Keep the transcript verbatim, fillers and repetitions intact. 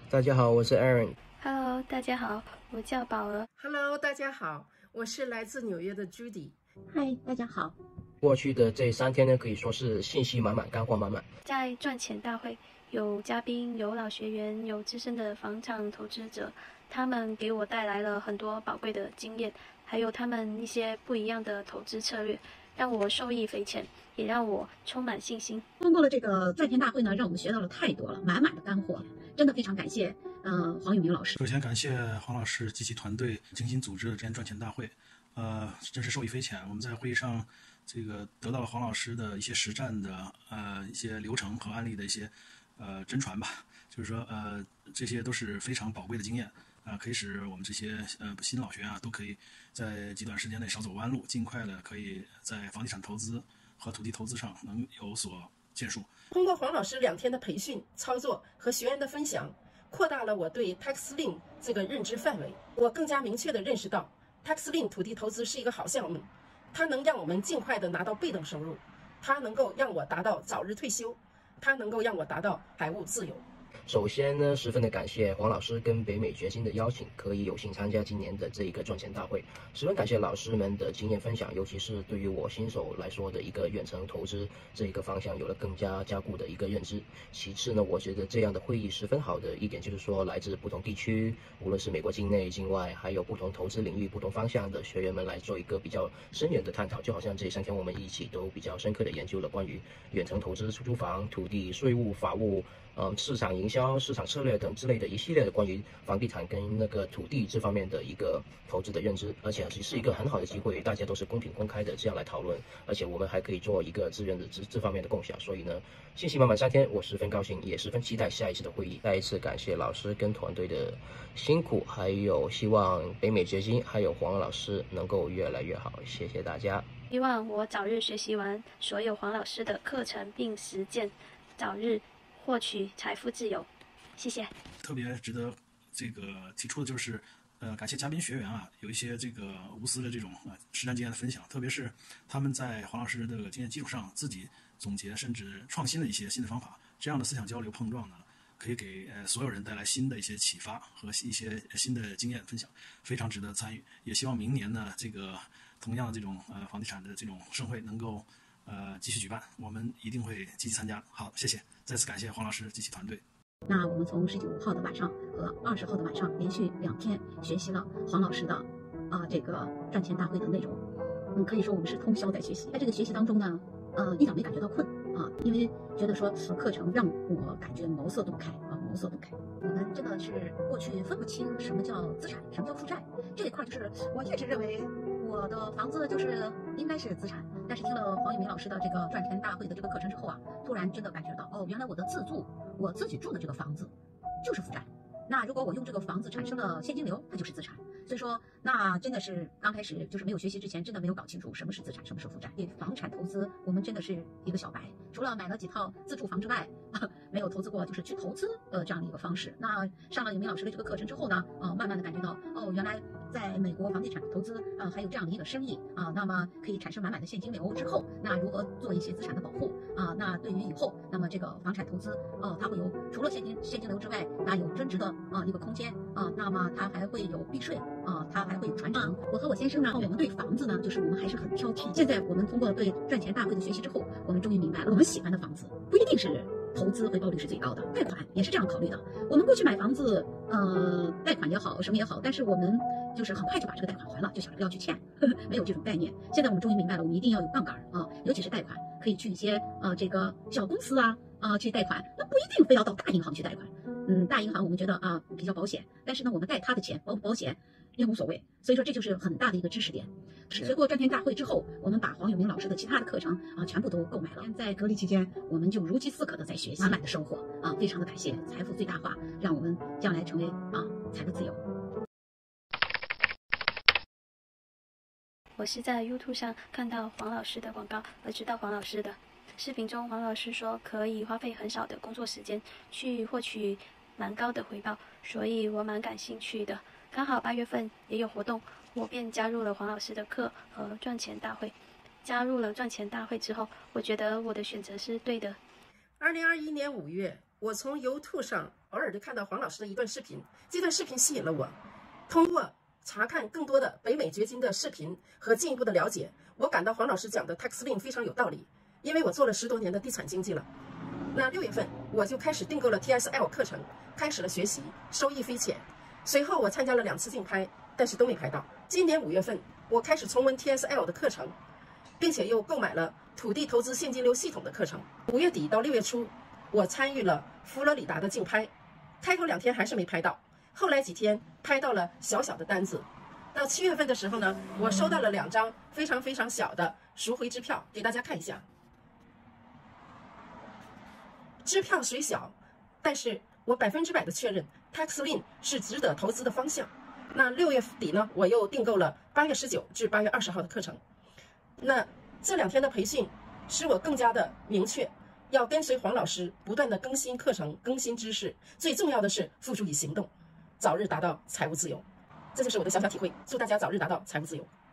大家好，我是 Aaron。 Hello， 大家好，我叫宝儿。 Hello， 大家好，我是来自纽约的 Judy。 嗨，大家好。 过去的这三天呢，可以说是信息满满，干货满满。 在赚钱大会，有嘉宾，有老学员，有资深的房产投资者，他们给我带来了很多宝贵的经验，还有他们一些不一样的投资策略，让我受益匪浅，也让我充满信心。 通过了这个赚钱大会呢，让我们学到了太多了，满满的干货，真的非常感谢呃黄永明老师。 首先感谢黄老师及其团队精心组织的这件赚钱大会，呃，真是受益匪浅。我们在会议上这个得到了黄老师的一些实战的呃一些流程和案例的一些呃真传吧，就是说呃这些都是非常宝贵的经验啊、呃，可以使我们这些呃新老学员啊都可以在极短时间内少走弯路，尽快的可以在房地产投资和土地投资上能有所建树。 通过黄老师两天的培训、操作和学员的分享，扩大了我对 TaxLink 这个认知范围。我更加明确地认识到 TaxLink 土地投资是一个好项目，它能让我们尽快地拿到被动收入，它能够让我达到早日退休，它能够让我达到财务自由。 首先呢，十分的感谢黄老师跟北美掘金的邀请，可以有幸参加今年的这一个赚钱大会。十分感谢老师们的经验分享，尤其是对于我新手来说的一个远程投资这一个方向有了更加加固的一个认知。其次呢，我觉得这样的会议十分好的一点就是说，来自不同地区，无论是美国境内、境外，还有不同投资领域、不同方向的学员们来做一个比较深远的探讨。就好像这三天我们一起都比较深刻的研究了关于远程投资、出租房、土地、税务、法务。嗯，市场营销、市场策略等之类的一系列的关于房地产跟那个土地这方面的一个投资的认知，而且其实是一个很好的机会，大家都是公平公开的这样来讨论，而且我们还可以做一个资源的这这方面的共享。所以呢，信息满满三天，我十分高兴，也十分期待下一次的会议。再一次感谢老师跟团队的辛苦，还有希望北美掘金还有黄老师能够越来越好，谢谢大家。 希望我早日学习完所有黄老师的课程并实践，早日获取财富自由，谢谢。 特别值得这个提出的就是，呃，感谢嘉宾学员啊，有一些这个无私的这种呃实战经验的分享，特别是他们在黄老师的经验基础上自己总结甚至创新的一些新的方法，这样的思想交流碰撞呢，可以给呃所有人带来新的一些启发和一些新的经验分享，非常值得参与。也希望明年呢，这个同样的这种呃房地产的这种盛会能够呃继续举办，我们一定会积极参加。好，谢谢。再次感谢黄老师及其团队。 那我们从十九号的晚上和二十号的晚上连续两天学习了黄老师的啊、呃、这个赚钱大会的内容，嗯，可以说我们是通宵在学习。在这个学习当中呢，呃，一点没感觉到困啊，因为觉得说课程让我感觉茅塞顿开啊，茅塞顿开。我们真的是过去分不清什么叫资产，什么叫负债，这一块就是我一直认为我的房子就是应该是资产，但是听了黄永明老师的这个赚钱大会的这个课程之后啊，突然真的感觉到，哦，原来我的自住，我自己住的这个房子就是负债。那如果我用这个房子产生了现金流，它就是资产。所以说，那真的是刚开始就是没有学习之前，真的没有搞清楚什么是资产，什么是负债。对房产投资，我们真的是一个小白，除了买了几套自住房之外，没有投资过，就是去投资呃这样的一个方式。那上了永明老师的这个课程之后呢，呃，慢慢的感觉到，哦，原来在美国房地产投资啊、呃、还有这样的一个生意啊、呃，那么可以产生满满的现金流之后，那如何做一些资产的保护啊、呃？那对于以后，那么这个房产投资呃，它会有除了现金现金流之外，那有增值的啊、呃、一个空间啊、呃，那么它还会有避税啊、呃，它还会有传承。我和我先生呢，我们对房子呢，就是我们还是很挑剔。现在我们通过对赚钱大会的学习之后，我们终于明白了，我们喜欢的房子不一定是投资回报率是最高的，贷款也是这样考虑的。我们过去买房子，呃，贷款也好，什么也好，但是我们就是很快就把这个贷款还了，就想着不要去欠，呵呵，没有这种概念。现在我们终于明白了，我们一定要有杠杆啊，尤其是贷款，可以去一些呃这个小公司啊啊、呃、去贷款，那不一定非要到大银行去贷款。嗯，大银行我们觉得啊比较保险，但是呢，我们贷他的钱保不保险也无所谓。所以说这就是很大的一个知识点。学过赚钱大会之后，我们把黄永明老师的其他的课程啊全部都购买了。在隔离期间，我们就如饥似渴的在学习，满满的收获啊，非常的感谢，财富最大化，让我们将来成为啊财富自由。 我是在 YouTube 上看到黄老师的广告而知道黄老师的。视频中黄老师说可以花费很少的工作时间去获取蛮高的回报，所以我蛮感兴趣的。刚好八月份也有活动，我便加入了黄老师的课和赚钱大会。加入了赚钱大会之后，我觉得我的选择是对的。 二零二一年五月， 我从 YouTube 上偶尔的看到黄老师的一段视频，这段视频吸引了我。通过查看更多的北美掘金的视频和进一步的了解，我感到黄老师讲的 TaxLink 非常有道理，因为我做了十多年的地产经纪了。那六月份我就开始订购了 T S L 课程，开始了学习，收益匪浅。随后我参加了两次竞拍，但是都没拍到。今年五月份，我开始重温 T S L 的课程，并且又购买了土地投资现金流系统的课程。五月底到六月初，我参与了佛罗里达的竞拍，开头两天还是没拍到，后来几天拍到了小小的单子。到七月份的时候呢，我收到了两张非常非常小的赎回支票，给大家看一下。支票虽小，但是我百分之百的确认 TaxLink 是值得投资的方向。那六月底呢，我又订购了八月十九至八月二十号的课程。那这两天的培训使我更加的明确，要跟随黄老师不断的更新课程、更新知识，最重要的是付诸于行动，早日达到财务自由。这就是我的小小体会，祝大家早日达到财务自由。